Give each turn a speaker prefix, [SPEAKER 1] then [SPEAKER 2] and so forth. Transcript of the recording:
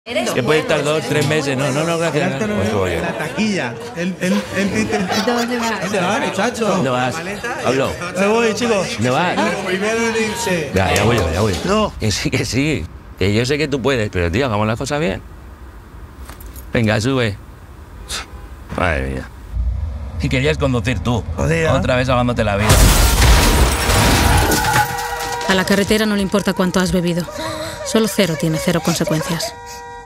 [SPEAKER 1] Que puede estar 2, 3 meses. No, gracias.
[SPEAKER 2] La taquilla.
[SPEAKER 3] ¿Dónde vas?
[SPEAKER 2] ¿Dónde vas, muchacho?
[SPEAKER 1] ¿Dónde vas? Hablo.
[SPEAKER 2] Me voy, chicos.
[SPEAKER 1] ¿Dónde vas?
[SPEAKER 2] Primero en irse.
[SPEAKER 1] Ya voy yo.
[SPEAKER 2] No.
[SPEAKER 1] Que sí. Que yo sé que tú puedes, pero tío, hagamos las cosas bien. Venga, sube. Madre mía. Y querías conducir tú.
[SPEAKER 2] Joder.
[SPEAKER 1] Otra vez ahogándote la vida.
[SPEAKER 4] A la carretera no le importa cuánto has bebido. Solo cero tiene 0 consecuencias.